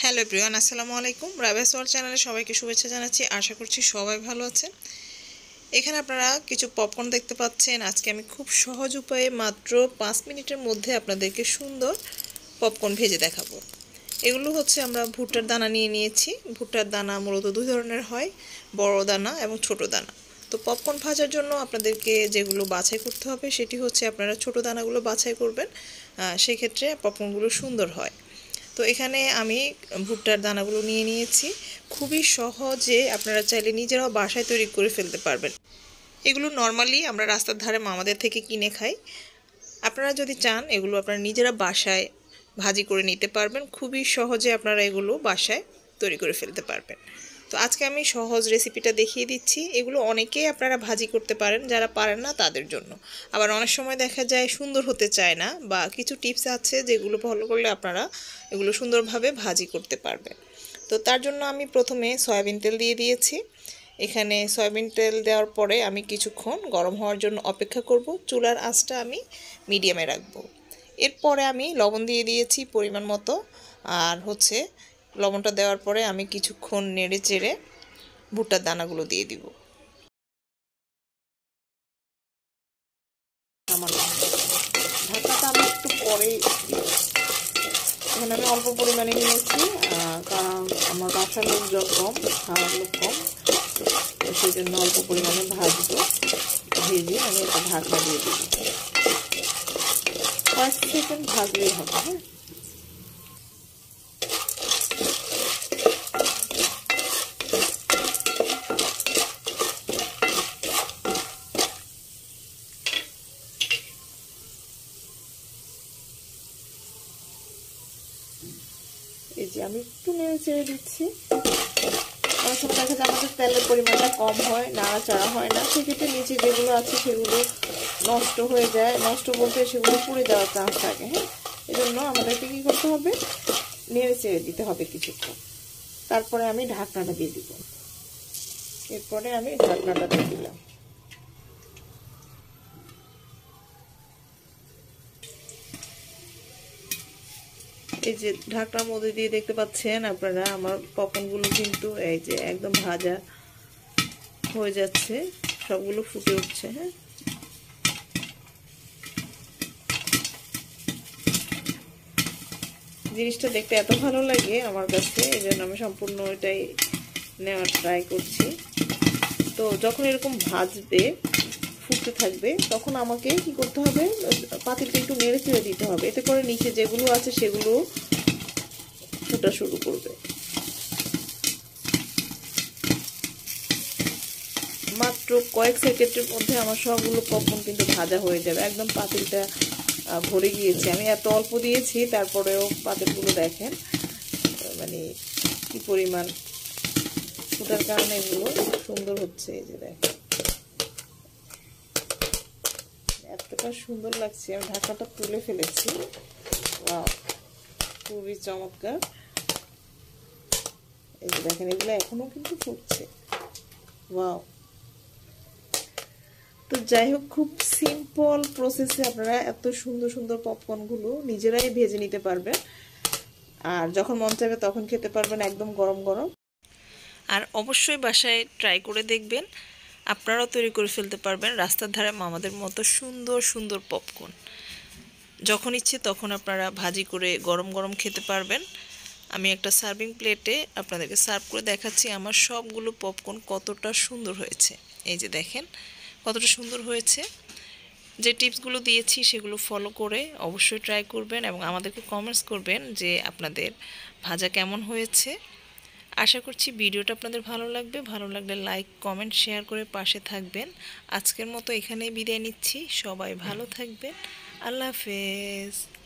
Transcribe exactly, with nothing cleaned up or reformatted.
Hello everyone, আসসালামু আলাইকুম। রাবেয়াস world চ্যানেলে সবাইকে শুভেচ্ছা জানাচ্ছি। আশা করছি সবাই ভালো আছেন। এখানে আপনারা কিছু পপকর্ন দেখতে পাচ্ছেন। আজকে আমি খুব সহজ উপায়ে মাত্র পাঁচ মিনিটের মধ্যে আপনাদেরকে সুন্দর পপকর্ন ভেজে দেখাবো। এগুলো হচ্ছে আমরা ভুট্টার দানা নিয়ে নিয়েছি। ভুট্টার দানা মূলত দুই ধরনের হয়, বড় দানা এবং ছোট দানা। তো পপকর্ন ভাজার জন্য আপনাদেরকে যেগুলো বাছাই করতে হবে সেটি হচ্ছে আপনারা ছোট দানাগুলো বাছাই করবেন, সেক্ষেত্রে পপকর্নগুলো সুন্দর হয়। তো এখানে আমি ভুট্টার দানাগুলো নিয়ে নিয়েছি। খুবই সহজে আপনারা চাইলে নিজেরাও বাসায় তৈরি করে ফেলতে পারবেন। এগুলো নর্মালি আমরা রাস্তার ধারে মামাদের থেকে কিনে খাই। আপনারা যদি চান এগুলো আপনারা নিজেরা বাসায় ভাজি করে নিতে পারবেন। খুবই সহজে আপনারা এগুলো বাসায় তৈরি করে ফেলতে পারবেন। তো আজকে আমি সহজ রেসিপিটা দেখিয়ে দিচ্ছি। এগুলো অনেকেই আপনারা ভাজি করতে পারেন, যারা পারেন না তাদের জন্য। আবার অনেক সময় দেখা যায় সুন্দর হতে চায় না, বা কিছু টিপস আছে যেগুলো ফলো করলে আপনারা এগুলো সুন্দরভাবে ভাজি করতে পারবেন। তো তার জন্য আমি প্রথমে সয়াবিন তেল দিয়ে দিয়েছি। এখানে সয়াবিন তেল দেওয়ার পরে আমি কিছুক্ষণ গরম হওয়ার জন্য অপেক্ষা করব। চুলার আঁচটা আমি মিডিয়ামে রাখবো। এরপরে আমি লবণ দিয়ে দিয়েছি পরিমাণ মতো। আর হচ্ছে লবণটা দেওয়ার পরে আমি কিছুক্ষণ নেড়ে চেড়ে ভুট্টার দানাগুলো দিয়ে দিব। ঢাকাটা আমি একটু পরেই এখানে আমি অল্প পরিমাণে নিয়েছি, কারণ আমার বাসার লোকজন কম, খাওয়ার লোক কম, সেই জন্য অল্প পরিমাণে ভাজবো। ভেজে আমি একটা ঢাকনা দিয়ে দিব। কয়েক সেকেন্ড ভাজলেই হবে। হ্যাঁ, এই যে আমি একটু নেড়ে চেড়ে দিচ্ছি। অনেক সময় দেখা যায় আমাদের তেলের পরিমাণটা কম হয়, নাড়াচাড়া হয় না, সেক্ষেত্রে নিচে যেগুলো আছে সেগুলো নষ্ট হয়ে যায়। নষ্ট বলতে সেগুলো পুড়ে যাওয়ার চান্স থাকে। হ্যাঁ, এই জন্য আমাদেরকে কী করতে হবে, নেড়ে চেড়ে দিতে হবে কিছুক্ষণ। তারপরে আমি ঢাকনাটা দিয়ে দিব। এরপরে আমি ঢাকনাটা দিয়ে দিলাম। এই যে ঢাকনার মধ্যে দিয়ে দেখতে পাচ্ছেন আপনারা আমার পপকর্নগুলো কিন্তু এই যে একদম ভাজা হয়ে যাচ্ছে, সবগুলো ফুটে উঠছে। হ্যাঁ, জিনিসটা দেখতে এত ভালো লাগে আমার কাছে, এই জন্য আমি সম্পূর্ণ এটাই নেওয়ার ট্রাই করছি। তো যখন এরকম ভাজবে, ফুটতে থাকবে, তখন আমাকে কি করতে হবে, পাতিলটা একটু নেড়ে চেড়ে দিতে হবে। এতে করে নিচে যেগুলো আছে সেগুলো ফুটা শুরু করবে। মাত্র কয়েক সেকেন্ডের মধ্যে আমার সবগুলো পপকর্ন কিন্তু ভাজা হয়ে যাবে। একদম পাতিলটা ভরে গিয়েছে। আমি এত অল্প দিয়েছি, তারপরেও পাতিলগুলো দেখেন মানে কি পরিমাণ ফুটার কারণে এগুলো সুন্দর হচ্ছে। এই যে দেখেন এতটা সুন্দর লাগছে। আমি ঢাকাটা তুলে ফেলেছি। ওয়াও, খুবই চমৎকার। এই যে দেখেন এগুলো এখনো কিন্তু ফুটছে। ওয়াও। তো যাই হোক, খুব সিম্পল প্রসেসে আপনারা এত সুন্দর সুন্দর পপকর্নগুলো নিজেরাই ভেজে নিতে পারবেন, আর যখন মন চাইবে তখন খেতে পারবেন একদম গরম গরম। আর অবশ্যই বাসায় ট্রাই করে দেখবেন, আপনারাও তৈরি করে ফেলতে পারবেন রাস্তার ধারে মামাদের মতো সুন্দর সুন্দর পপকর্ন। যখন ইচ্ছে তখন আপনারা ভাজি করে গরম গরম খেতে পারবেন। আমি একটা সার্ভিং প্লেটে আপনাদেরকে সার্ভ করে দেখাচ্ছি আমার সবগুলো পপকর্ন কতটা সুন্দর হয়েছে। এই যে দেখেন কতটা সুন্দর হয়েছে। যে টিপসগুলো দিয়েছি সেগুলো ফলো করে অবশ্যই ট্রাই করবেন এবং আমাদেরকে কমেন্টস করবেন যে আপনাদের ভাজা কেমন হয়েছে। আশা করছি ভিডিওটা আপনাদের ভালো লাগবে। ভালো লাগলে লাইক, কমেন্ট, শেয়ার করে পাশে থাকবেন। আজকের মতো এখানেই বিদায় নিচ্ছি। সবাই ভালো থাকবেন। আল্লাহ হাফেজ।